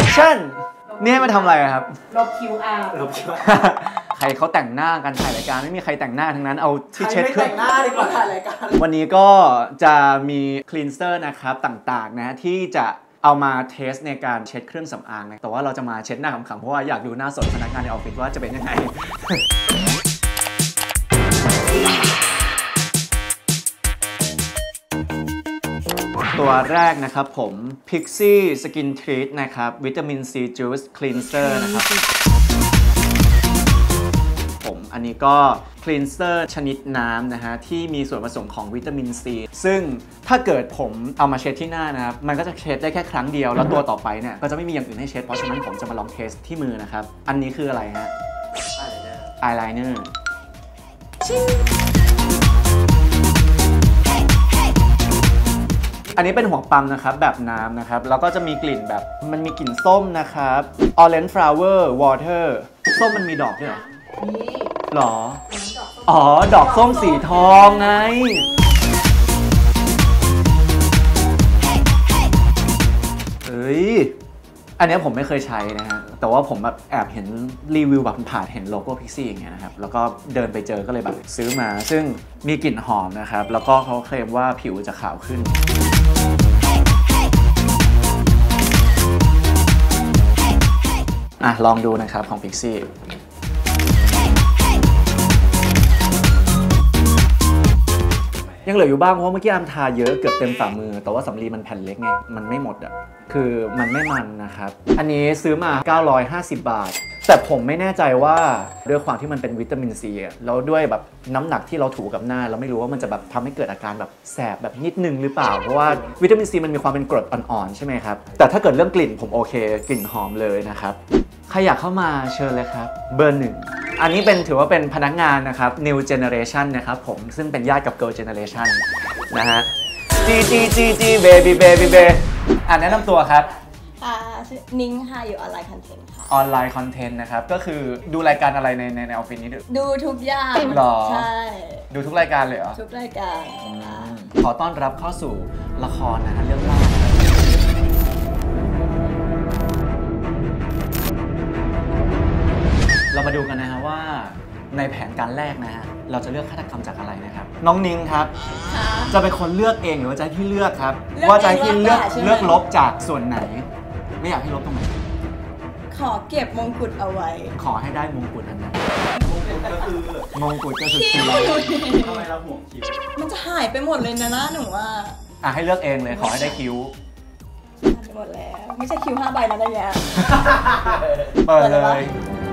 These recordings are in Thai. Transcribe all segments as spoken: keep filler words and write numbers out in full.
ชั่นนี่ให้มาทำอะไรครับลบ คิว อาร์ลบ คิว อาร์ใครเขาแต่งหน้ากันถ่ายรายการไม่มีใครแต่งหน้าทั้งนั้นเอาที่เช็ดเครื่องแต่งหน้าดีกว่าถ่ายรายการวันนี้ก็จะมีคลีนเซอร์นะครับต่างๆนะที่จะเอามาเทสในการเช็ดเครื่องสำอางนะแต่ว่าเราจะมาเช็ดหน้าขำๆเพราะว่าอยากดูหน้าสดพนักงานในออฟฟิศว่าจะเป็นยังไง ตัวแรกนะครับผม Pixie Skin Treat นะครับวิตามิน C Juice Cleanser นะครับผมอันนี้ก็ Cleanser ชนิดน้ำนะฮะที่มีส่วนผสมของวิตามิน C ซึ่งถ้าเกิดผมเอามาเช็ดที่หน้านะครับมันก็จะเช็ดได้แค่ครั้งเดียวแล้วตัวต่อไปเนี่ยก็จะไม่มีอย่างอื่นให้เช็ดเพราะฉะนั้นผมจะมาลองเทสที่มือนะครับอันนี้คืออะไรฮะ Eyeliner อันนี้เป็นหัวปั๊มนะครับแบบน้ำนะครับแล้วก็จะมีกลิ่นแบบมันมีกลิ่นส้มนะครับ Orange Flower Water ส้มมันมีดอกด้วยเหรอนี่หรออ๋อดอกส้มสีทองไงเอ้ยอันนี้ผมไม่เคยใช้นะฮะแต่ว่าผมแบบแอบเห็นรีวิวแบบผ่านเห็นโลโก้ Pixie อย่างเงี้ยนะครับแล้วก็เดินไปเจอก็เลยแบบซื้อมาซึ่งมีกลิ่นหอมนะครับแล้วก็เขาเคลมว่าผิวจะขาวขึ้นอ่ะลองดูนะครับของ Pixie ยังเหลืออยู่บ้างเพราะเมื่อกี้อามทาเยอะเกือบเต็มฝ่ามือแต่ว่าสำลีมันแผ่นเล็กไงมันไม่หมดอ่ะคือมันไม่มันนะครับอันนี้ซื้อมาเก้าร้อยห้าสิบบาทแต่ผมไม่แน่ใจว่าด้วยความที่มันเป็นวิตามินซีแล้วด้วยแบบน้ำหนักที่เราถูกับหน้าเราไม่รู้ว่ามันจะแบบทำให้เกิดอาการแบบแสบแบบนิดนึงหรือเปล่าเพราะว่าวิตามินซีมันมีความเป็นกรดอ่อนๆใช่ไหมครับแต่ถ้าเกิดเรื่องกลิ่นผมโอเคกลิ่นหอมเลยนะครับใครอยากเข้ามาเชิญเลยครับเบอร์หนึ่งอันนี้เป็นถือว่าเป็นพนักงานนะครับ New Generation นะครับผมซึ่งเป็นญาติกับ Girl Generation นะฮะ G G G G Baby Baby Baby อ่านแนะนำตัวครับค่ะชื่อนิ้งค่ะอยู่ออนไลน์คอนเทนต์ค่ะออนไลน์คอนเทนต์นะครับก็คือดูรายการอะไรในในในออฟฟิศนี้ดูดูทุกอย่างหรอใช่ดูทุกรายการเลยเหรอทุกรายการขอต้อนรับเข้าสู่ละครนะฮะเรื่องล่าเรามาดูกันนะฮะว่าในแผนการแรกนะฮะเราจะเลือกฆาตกรรมจากอะไรนะครับน้องนิ้งครับจะเป็นคนเลือกเองหรือว่าจะให้พี่เลือกครับว่าจะให้พี่เลือกเลือกลบจากส่วนไหนไม่อยากให้ลบตรงไหนขอเก็บมงกุฎเอาไว้ขอให้ได้มงกุฎอันนั้นมงกุฎก็คือมงกุฎก็คือคิ้วทำไมเราห่วงคิ้วมันจะหายไปหมดเลยนะนะหนูว่าอ่ะให้เลือกเองเลยขอให้ได้คิ้วหายไปหมดแล้วไม่ใช่คิ้วห้าใบนะเนี่ยเปิดเลย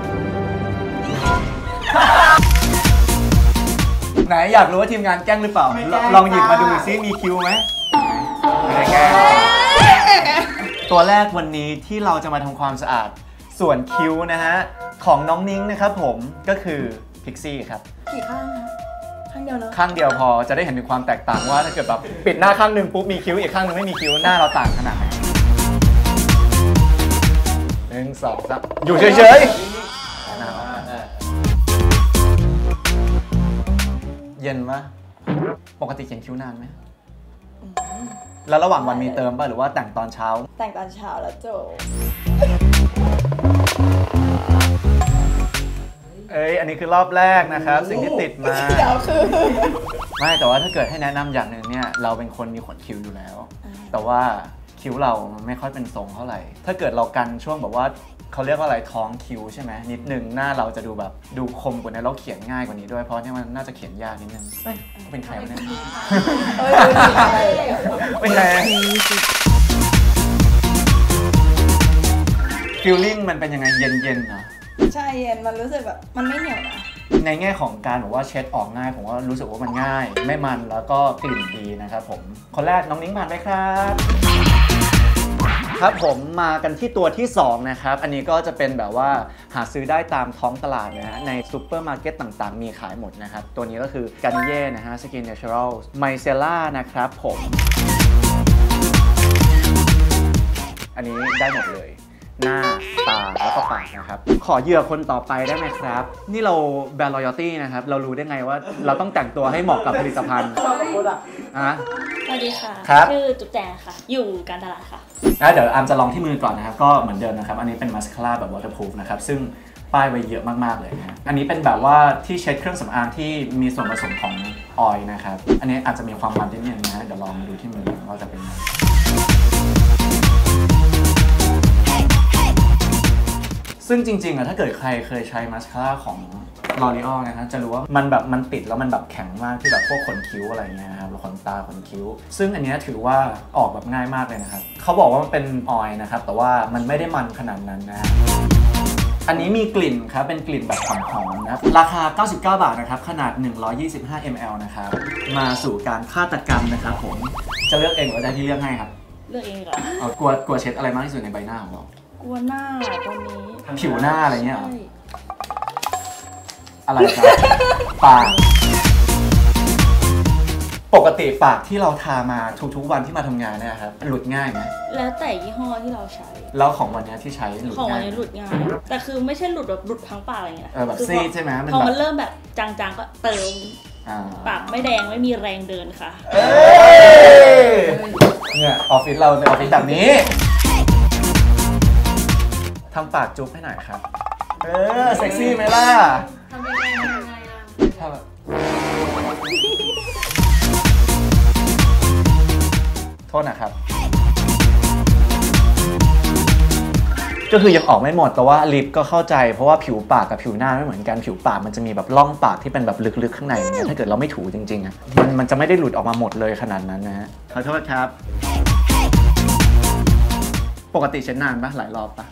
ไหนอยากรู้ว่าทีมงานแกล้งหรือเปล่าลองหยิบมาดูซิมีคิวไหมไม่ได้แกล้งตัวแรกวันนี้ที่เราจะมาทำความสะอาดส่วนคิ้วนะฮะของน้องนิ้งนะครับผมก็คือ Pixie ครับกี่ข้างคะข้างเดียวเนอะข้างเดียวพอจะได้เห็นถึงความแตกต่างว่าถ้าเกิดแบบปิดหน้าข้างหนึ่งปุ๊บมีคิ้วอีกข้างหนึ่งไม่มีคิ้วหน้าเราต่างขนาดไหนหนึ่งสองสามอยู่เฉยๆเย็นปะปกติเขียนคิ้วนานไหมแล้วระหว่างวันมีเติมป่ะหรือว่าแต่งตอนเช้าแต่งตอนเช้าแล้วโจเอ้ยอันนี้คือรอบแรกนะครับสิ่งที่ติดมาเดี๋ยวคือไม่แต่ว่าถ้าเกิดให้แนะนำอย่างหนึ่งเนี่ยเราเป็นคนมีขนคิ้วอยู่แล้วแต่ว่าคิ้วเราไม่ค่อยเป็นทรงเท่าไหร่ถ้าเกิดเรากันช่วงแบบว่าเขาเรียกว่าอะไรท้องคิ้วใช่ไหมนิดนึงหน้าเราจะดูแบบดูคมกว่านี้แล้วเขียนง่ายกว่านี้ด้วยเพราะที่มันน่าจะเขียนยากนิดนึงเฮ้ยเป็นใครวะเนี่ยเป็นใครฟีลลิ่งมันเป็นยังไงเย็นๆนะใช่เย็นมันรู้สึกแบบมันไม่เหนียวนะในแง่ของการบอกว่าเช็ดออกง่ายผมว่ารู้สึกว่ามันง่ายไม่มันแล้วก็กลิ่นดีนะครับผมคนแรกน้องนิ้งผ่านไปครับครับผมมากันที่ตัวที่สองนะครับอันนี้ก็จะเป็นแบบว่าหาซื้อได้ตามท้องตลาดนะฮะในซูเปอร์มาร์เก็ตต่างๆมีขายหมดนะครับตัวนี้ก็คือการนิเย่นะฮะสกินเนเชอรัลไมเซล่านะครับผมอันนี้ได้หมดเลยหน้าตาแล้วก็ปากนะครับขอเหยื่อคนต่อไปได้ไหมครับนี่เราแบรนด์ Loyalty นะครับเรารู้ได้ไงว่าเราต้องแต่งตัวให้เหมาะกับผลิตภัณฑ์อะสวัสดีค่ะครับชื่อจุ๊บแจงค่ะ อยู่การตลาดค่ะนะเดี๋ยวอาร์มจะลองที่มือก่อนนะครับก็เหมือนเดิมนะครับอันนี้เป็นมาสคาร่าแบบ waterproof นะครับซึ่งป้ายไว้เยอะมากๆเลยนะอันนี้เป็นแบบว่าที่เช็ดเครื่องสำอางที่มีส่วนผสมของออยล์นะครับอันนี้อาจจะมีความมันนิดนึงนะเดี๋ยวลองมาดูที่มือว่าจะเป็นยังไงซึ่งจริงๆอะถ้าเกิดใครเคยใช้มาสคาร่าของ L'Oreal นะฮะจะรู้ว่ามันแบบมันติดแล้วมันแบบแข็งมากที่แบบพวกขนคิ้วอะไรเงี้ยนะครับขนตาขนคิ้วซึ่งอันนี้ถือว่าออกแบบง่ายมากเลยนะครับเขาบอกว่ามันเป็นออยล์นะครับแต่ว่ามันไม่ได้มันขนาดนั้นนะอันนี้มีกลิ่นครับเป็นกลิ่นแบบหอมๆนะครับราคาเก้าสิบเก้าบาทนะครับขนาดหนึ่งร้อยยี่สิบห้ามิลลิลิตร นะครับมาสู่การฆาตกรรมนะครับผมจะเลือกเองหรือจะที่เลือกให้ครับเลือกเองเหรอเอากลัวกลัวเช็ดอะไรมากที่สุดในใบหน้าของเรากลัวหน้าตอนนี้ผิวหน้าอะไรเงี้ยเหรอใช่อะไรครับ ปากปกติปากที่เราทามาทุกๆวันที่มาทำงานเนี่ยครับหลุดง่ายไหมแล้วแต่ยี่ห้อที่เราใช้แล้วของวันนี้ที่ใช้หลุดของอัง่าน ยนี้หลุดง่าย แต่คือไม่ใช่หลุดแบบหลุดพังปากอะไรเงี้ยเออแบบคือซีดใช่ไหมมันพอแบบมันเริ่มแบบจางๆก็เติมอ่าปากไม่แดงไม่มีแรงเดินค่ะเอ้ยเนี่ยออฟฟิศเราเป็นออฟฟิศแบบนี้ทำปากจุ๊บให้หน่อยครับเออเซ็กซี่ไหมล่ะทำยังไงทำยังไงอ่ะทำแบบโทษนะครับก็คือยังออกไม่หมดแต่ว่าลิปก็เข้าใจเพราะว่าผิวปากกับผิวหน้าไม่เหมือนกันผิวปากมันจะมีแบบร่องปากที่เป็นแบบลึกๆข้างในเนี่ยถ้าเกิดเราไม่ถูจริงๆอ่ะมันมันจะไม่ได้หลุดออกมาหมดเลยขนาดนั้นนะฮะขอโทษครับปกติเช็ดนานปะหลายรอบปะ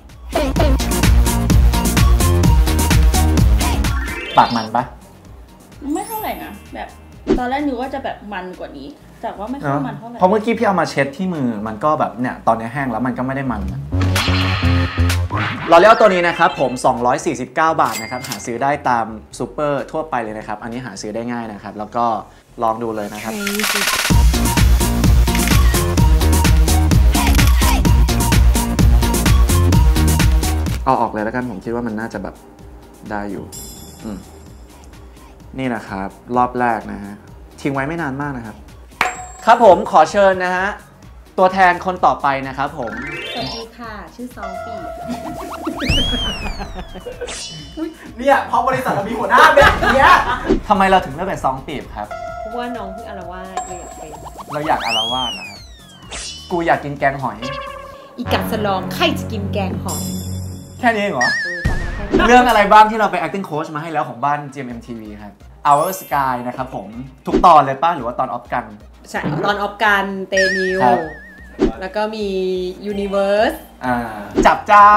ปากมันปะไม่เท่าไหร่นะแบบตอนแรกนึกว่าจะแบบมันกว่านี้ แต่ว่าไม่ค่อยมันเท่าไหร่เพราะเมื่อกี้พี่เอามาเช็ดที่มือมันก็แบบเนี่ยตอนนี้แห้งแล้วมันก็ไม่ได้มันลอเรียลตัวนี้นะครับผมสองร้อยสี่สิบเก้าบาทนะครับหาซื้อได้ตามซูเปอร์ทั่วไปเลยนะครับอันนี้หาซื้อได้ง่ายนะครับแล้วก็ลองดูเลยนะครับเอาออกเลยแล้วกันผมคิดว่ามันน่าจะแบบได้อยู่อืมนี่นะครับรอบแรกนะฮะทิ้งไว้ไม่นานมากนะครับครับผมขอเชิญนะฮะตัวแทนคนต่อไปนะครับผมสวัสดีค่ะชื่อซองปีเนี่ยพอบริษัทเรามีหัวหน้าแบบเนี้ยทำไมเราถึงเลือกเป็นซองปีบครับเพราะว่าน้องเพิ่งอารวาสเลยอยากเป็นเราอยากอารวาสนะครับกูอยากกินแกงหอยอีกัดสลองใครจะกินแกงหอยแค่นี้เองเหรอเออจำมาแค่นี้เรื่องอะไรบ้างที่เราไป acting coach มาให้แล้วของบ้าน จี เอ็ม เอ็ม ที วี ครับ Our Sky นะครับผมทุกตอนเลยป้ะหรือว่าตอนออฟกันใช่ตอนออฟกันเตนิวครับแล้วก็มี Universe อ่าจับจ้า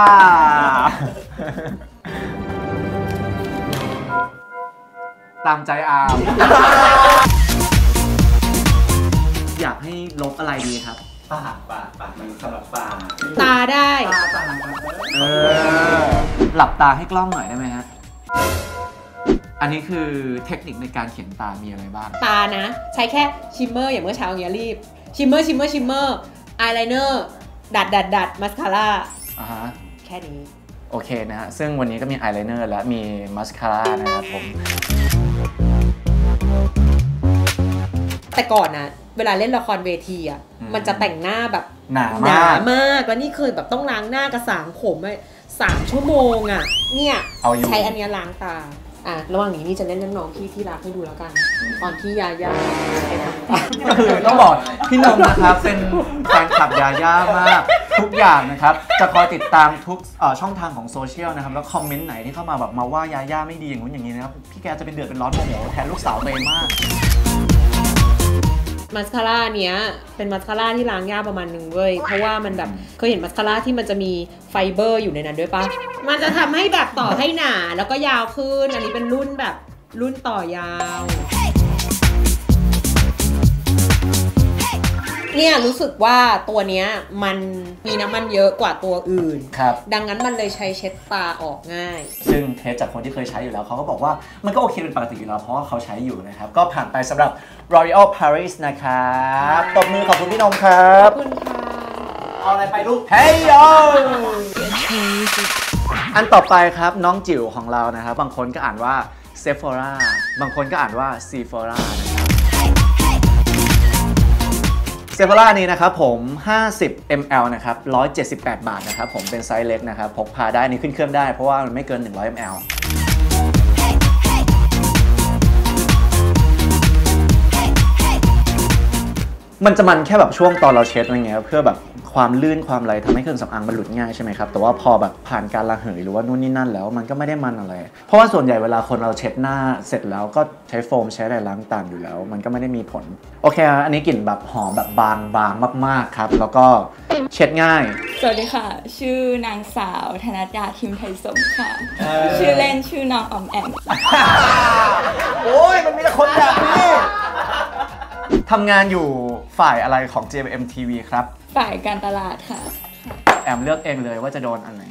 ตามใจอาร์ม อยากให้ลบอะไรดีครับปากปากปากมันสำหรับปากตาได้ตาปากมันเออหลับตาให้กล้องหน่อยได้ไหมฮะ อันนี้คือเทคนิคในการเขียนตามีอะไรบ้างตานะ ใช้แค่ชิมเมอร์อย่างเมื่อเช้าอย่างเงี้ยรีบชิมเมอร์ชิมเมอร์ชิมเมอร์อายไลเนอร์ดัดดัดดัดมาสคาร่าอ่าฮะแค่นี้โอเคนะฮะ ซึ่งวันนี้ก็มีอายไลเนอร์และมีมาสคาร่านะครับผมแต่ก่อนนะเวลาเล่นละครเวทีอ่ะอืมมันจะแต่งหน้าแบบหนาหนามากมากแล้วนี่เคยแบบต้องล้างหน้ากระสางผมไปสามชั่วโมงอ่ะเนี่ยเอาอยู่ใช้อันเนี้ยล้างตาอ่ะระหว่างนี้นี่จะเล่นเรื่องน้องที่ที่รักให้ดูแล้วกัน ตอนที่ยาย่าไปทำตาก็คือต้องบอกพี่นมนะครับเป็นแฟนคลับยาย่ามากทุกอย่างนะครับ จะคอยติดตามทุกเอ่อช่องทางของโซเชียลนะครับ แล้วคอมเมนต์ไหนที่เข้ามาแบบมาว่ายาย่าไม่ดีอย่างนู้นอย่างนี้นะครับ พี่แกจะเป็นเดือดเป็นร้อนโมโหแทนลูกสาวตัวเองมากมาสคาร่าเนี้ยเป็นมาสคาร่าที่ล้างยากประมาณนึงเว้ยเพราะว่ามันแบบเคยเห็นมาสคาร่าที่มันจะมีไฟเบอร์อยู่ในนั้นด้วยปะมันจะทำให้แบบต่อให้หนาแล้วก็ยาวขึ้นอันนี้เป็นรุ่นแบบรุ่นต่อยาวเนี่ยรู้สึกว่าตัวเนี้ยมันมีน้ำมันเยอะกว่าตัวอื่นครับดังนั้นมันเลยใช้เช็ดตาออกง่ายซึ่งเทสจากคนที่เคยใช้อยู่แล้วเขาก็บอกว่ามันก็โอเคเป็นปกติอยู่แล้วเพราะว่าเขาใช้อยู่นะครับ ก็ผ่านไปสำหรับ L'Oreal Paris นะครับตบมือขอบคุณพี่นมครัขบอบคุณค่ะเอาอะไรไปลูก Hey yo อันต่อไปครับน้องจิ๋วของเรานะครับบางคนก็อ่านว่า Sephora บางคนก็อ่านว่า Sephora นะครับ Sephora นี้นะครับผม ห้าสิบมิลลิลิตร นะครับ หนึ่งร้อยเจ็ดสิบแปด บาทนะครับผมเป็นไซส์เล็กนะครับพกพาได้นี่ขึ้นเครื่องได้เพราะว่ามันไม่เกินหนึ่งร้อยมิลลิลิตรมันจะมันแค่แบบช่วงตอนเราเช็ดอะไรเงี้ยเพื่อแบบความลื่นความอะไรทำให้เครื่องสำอางมันหลุดง่ายใช่ไหมครับแต่ว่าพอแบบผ่านการระเหยหรือว่านู่นนี่นั่นแล้วมันก็ไม่ได้มันอะไรเพราะว่าส่วนใหญ่เวลาคนเราเช็ดหน้าเสร็จแล้วก็ใช้โฟมใช้อะไรล้างตามอยู่แล้วมันก็ไม่ได้มีผลโอเคอันนี้กลิ่นแบบหอมแบบบางบางมากๆครับแล้วก็เช็ดง่ายสวัสดีค่ะชื่อนางสาวธนัดดาทิมไทยสมค่ะชื่อเล่นชื่อน้องออมแอมโอ้ยมันมีแต่คนแบบนี้ทำงานอยู่ฝ่ายอะไรของ เจ เอ็ม ที วี ครับฝ่ายการตลาดค่ะแอมเลือกเองเลยว่าจะโดนอันไหน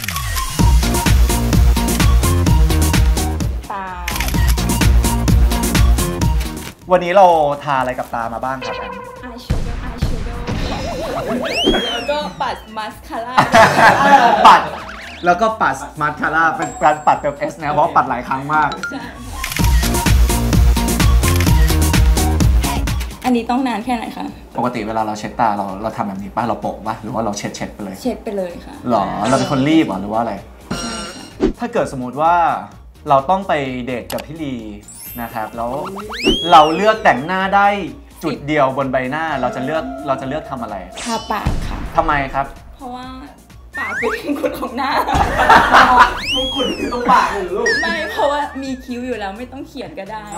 ตาวันนี้เราทาอะไรกับตามาบ้างครับแอมอายแชโดว์อายแชโดว์แล้วก็ปัดมาสคาร่าปัดแล้วก็ปัดมาสคาร่าเป็นการปัดเติม S นะเพราะปัดหลายครั้งมากอันนี้ต้องนานแค่ไหนคะปกติเวลาเราเช็ดตาเราเราทำแบบนี้ป่ะเราโปะป่ะหรือว่าเราเช็ดเช็ดไปเลยเช็ดไปเลยค่ะหรอเราเป็นคนรีบหรอหรือว่าอะไรใช่ค่ะถ้าเกิดสมมติว่าเราต้องไปเดทกับพี่ลีนะครับแล้วเราเลือกแต่งหน้าได้จุดเดียวบนใบหน้าเราจะเลือกเราจะเลือกทำอะไรทาปากค่ะทำไมครับเพราะว่าปากเป็นมงกุฎของหน้ามงกุฎคือตรงปากหรือลูกไม่เพราะว่ามีคิ้วอยู่แล้วไม่ต้องเขียนก็ได้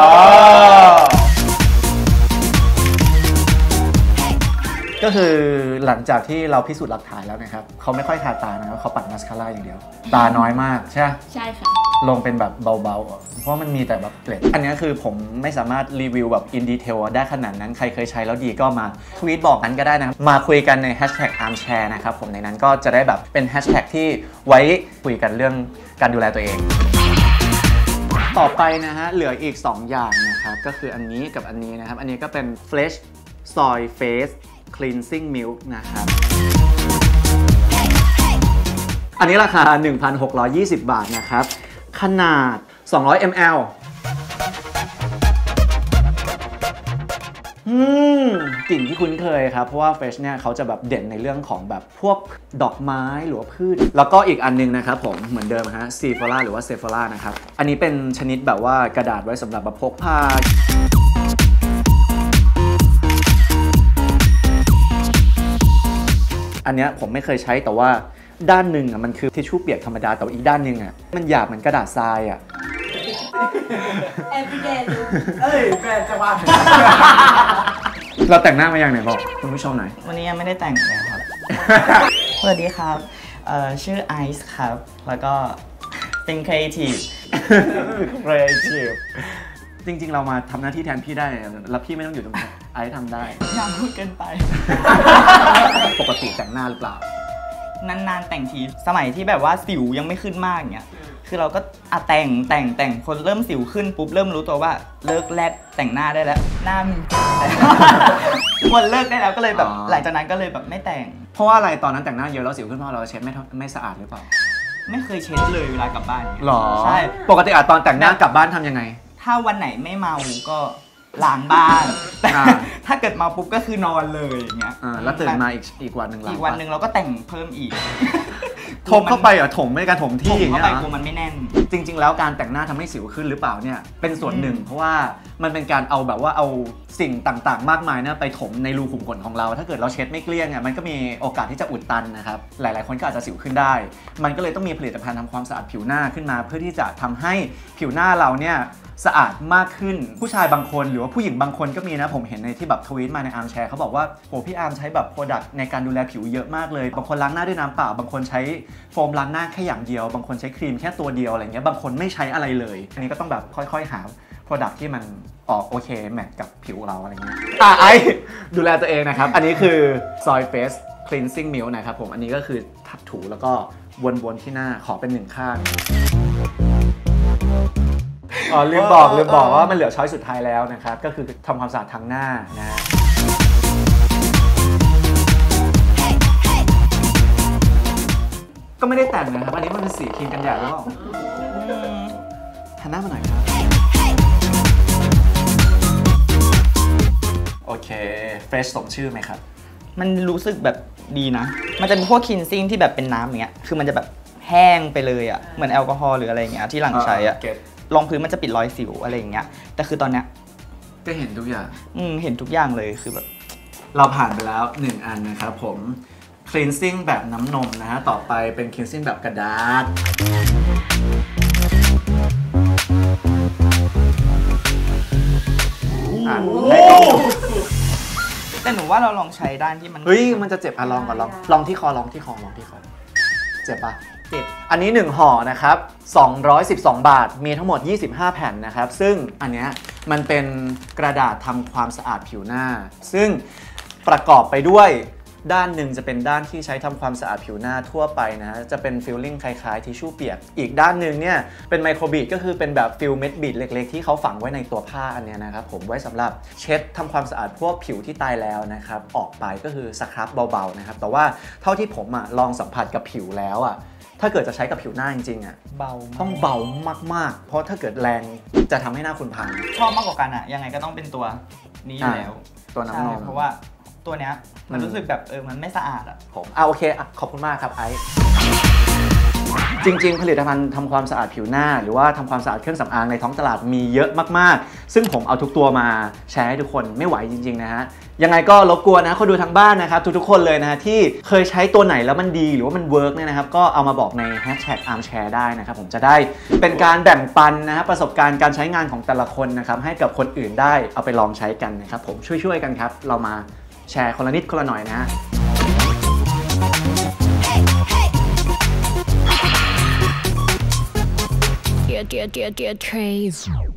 ก็คือหลังจากที่เราพิสูจน์หลักฐานแล้วนะครับเขาไม่ค่อยทาตานะครับเขาปัดมาสคาร่าอย่างเดียวตาน้อยมากใช่ใช่ค่ะลงเป็นแบบเบาๆเพราะมันมีแต่แบบเกล็ดอันนี้คือผมไม่สามารถรีวิวแบบอินดีเทลได้ขนาดนั้นใครเคยใช้แล้วดีก็มาทวีตบอกกันก็ได้นะมาคุยกันในแฮชแท็ก armchair นะครับผมในนั้นก็จะได้แบบเป็นแฮชแท็กที่ไว้คุยกันเรื่องการดูแลตัวเองต่อไปนะฮะเหลืออีกสองอย่างนะครับก็คืออันนี้กับอันนี้นะครับอันนี้ก็เป็น Fresh Soy Face Cleansing Milk นะครับอันนี้ราคา หนึ่งพันหกร้อยยี่สิบ บาทนะครับขนาดสองร้อยมิลลิลิตรอืมกลิ่นที่คุ้นเคยครับเพราะว่า Fresh เนี่ยเขาจะแบบเด่นในเรื่องของแบบพวกดอกไม้หรือว่าพืชแล้วก็อีกอันนึงนะครับผมเหมือนเดิมฮะ Sephora หรือว่า Sephora นะครับอันนี้เป็นชนิดแบบว่ากระดาษไว้สำหรับแบบพกพาอันนี้ผมไม่เคยใช้แต่ว่าด้านหนึ่งอ่ะมันคือทิชชู่เปียกธรรมดาแต่อีกด้านหนึ่งอ่ะมันหยาบเหมือนกระดาษทรายอ่ะ everyday เอ้ยแม่จะว่าเราแต่งหน้ามาอย่างไหนบอกคุณผู้ชมหน่อยวันนี้ยังไม่ได้แต่งเลยครับ สวัสดีครับชื่อไอซ์ครับแล้วก็เป็นครีเอทีฟครีเอทีฟจริงๆเรามาทำหน้าที่แทนพี่ได้แล้วพี่ไม่ต้องอยู่ตรงนี้ไอซ์ทำได้อย่าพูดเกินไปปกติแต่งหน้าหรือเปล่านานๆแต่งทีสมัยที่แบบว่าสิวยังไม่ขึ้นมากเงี้ยคือเราก็อ่ะแต่งแต่งแต่งคนเริ่มสิวขึ้นปุ๊บเริ่มรู้ตัวว่าเลิกแลดแต่งหน้าได้แล้วหน้ามีคนเลิกได้แล้วก็เลยแบบหลังจากนั้นก็เลยแบบไม่แต่งเพราะว่าอะไรตอนนั้นแต่งหน้าเยอะแล้วสิวขึ้นเพราะเราเช็ดไม่ไม่สะอาดหรือเปล่าไม่เคยเช็ดเลยเวลากลับบ้านหรอใช่ปกติอ่ะตอนแต่งหน้ากลับบ้านทำยังไงถ้าวันไหนไม่เมาก็ล้างบ้านแต่ถ้าเกิดมาปุ๊บก็คือนอนเลยอย่างเงี้ยแล้วตื่นมาอีกอีกวันหนึ่งอีกวันหนึ่งเราก็แต่งเพิ่มอีกทบเข้าไปเหรอถมไม่การถมที่อย่างเงี้ยเข้าไปกลัวมันไม่แน่นจริงๆแล้วการแต่งหน้าทำให้สิวขึ้นหรือเปล่าเนี่ยเป็นส่วนหนึ่งเพราะว่ามันเป็นการเอาแบบว่าเอาสิ่งต่างๆมากมายเนี่ยไปถมในรูขุมขนของเราถ้าเกิดเราเช็ดไม่เกลี้ยงอ่ะมันก็มีโอกาสที่จะอุดตันนะครับหลายๆคนก็อาจจะสิวขึ้นได้มันก็เลยต้องมีผลิตภัณฑ์ทำความสะอาดผิวหน้าขึ้นมาเพื่อที่จะทำให้ผิวหน้าเราเนี่ยสะอาดมากขึ้นผู้ชายบางคนหรือว่าผู้หญิงบางคนก็มีนะผมเห็นในที่แบบทวีตมาในอาร์มแชร์เขาบอกว่าโหพี่อาร์มใช้แบบโปรดักต์ในการดูแลผิวเยอะมากเลยบางคนล้างหน้าด้วยน้ำเปล่าบางคนใช้โฟมล้างหน้าแค่อย่างเดียวบางคนใช้ครีมแค่ตัวเดียวอะไรเงี้ยบางคนไม่ใช้อะไรเลยอันนี้ก็ต้องแบบค่อยๆหาโปรดักต์ที่มันออกโอเคแมทกับผิวเราอะไรเงี้ยอ่ะไอดูแลตัวเองนะครับอันนี้คือ Soy Face Cleansing Milk นะครับผมอันนี้ก็คือทับถูแล้วก็วนๆที่หน้าขอเป็นหนึ่งข้างอ๋อลืมบอกลืมบอกว่ามันเหลือช้อยสุดท้ายแล้วนะครับก็คือทำความสะอาดทางหน้านะก็ไม่ได้แต่งนะครับ อันนี้มันเป็นสีครีมกันแดดหรือเปล่าหันหน้ามาหน่อยครับโอเคเฟรชสมชื่อไหมครับมันรู้สึกแบบดีนะมันจะมีพวกคินซิ่งที่แบบเป็นน้ำอย่างเงี้ยคือมันจะแบบแห้งไปเลยอ่ะเหมือนแอลกอฮอล์หรืออะไรอย่างเงี้ยที่หลังใช้อ่ะรองพื้นมันจะปิดรอยสิวอะไรอย่างเงี้ยแต่คือตอนเนี้ยก็เห็นทุกอย่างอืมเห็นทุกอย่างเลยคือแบบเราผ่านไปแล้วหนึ่งอันนะครับผม cleansing แบบน้ำนมนะฮะต่อไปเป็น cleansing แบบกระดาษแต่หนูว่าเราลองใช้ด้านที่มันเฮ้ยมันจะเจ็บอ่ะลองก่อนลองลองที่คอลองที่คอลองที่คอเจ็บปะเจ็บอันนี้หนึ่งห่อนะครับสองร้อยสิบสองบาทมีทั้งหมดยี่สิบห้าแผ่นนะครับซึ่งอันเนี้ยมันเป็นกระดาษทำความสะอาดผิวหน้าซึ่งประกอบไปด้วยด้านหนึ่งจะเป็นด้านที่ใช้ทำความสะอาดผิวหน้าทั่วไปนะฮะจะเป็นฟิลลิ่งคล้ายๆทิชชู่เปียกอีกด้านหนึ่งเนี่ยเป็นไมโครบีดก็คือเป็นแบบฟิลเม็ดบีดเล็กๆที่เขาฝังไว้ในตัวผ้าอันนี้นะครับผมไว้สำหรับเช็ดทำความสะอาดพวกผิวที่ตายแล้วนะครับออกไปก็คือสครับเบาๆนะครับแต่ว่าเท่าที่ผมอ่ะลองสัมผัสกับผิวแล้วอ่ะถ้าเกิดจะใช้กับผิวหน้าจริงๆอ่ะเบาต้องเบามากๆเพราะถ้าเกิดแรงจะทำให้หน้าคุณพังชอบมากกว่ากันอ่ะยังไงก็ต้องเป็นตัวนี้อยู่แล้วตัวน้ำนมเพราะว่าตัวเนี้ยมันรู้สึกแบบเออมันไม่สะอาดอ่ะผมอ่ะโอเคอ่ะขอบคุณมากครับไอซ์จริงๆผลิตภัณฑ์ทำความสะอาดผิวหน้าหรือว่าทำความสะอาดเครื่องสำอางในท้องตลาดมีเยอะมากๆซึ่งผมเอาทุกตัวมาแชร์ให้ทุกคนไม่ไหวจริงๆนะฮะยังไงก็รบกวนนะคนดูทางบ้านนะครับทุกๆคนเลยนะฮะที่เคยใช้ตัวไหนแล้วมันดีหรือว่ามันเวิร์กเนี่ยนะครับก็เอามาบอกในแฮชแท็กอาร์มแชร์ได้นะครับผมจะได้เป็นการแบ่งปันนะฮะประสบการณ์การใช้งานของแต่ละคนนะครับให้กับคนอื่นได้เอาไปลองใช้กันนะครับผมช่วยๆกันครับเรามาแชร์คนละนิดคนละหน่อยนะ Dear, dear, dear, dear Trace.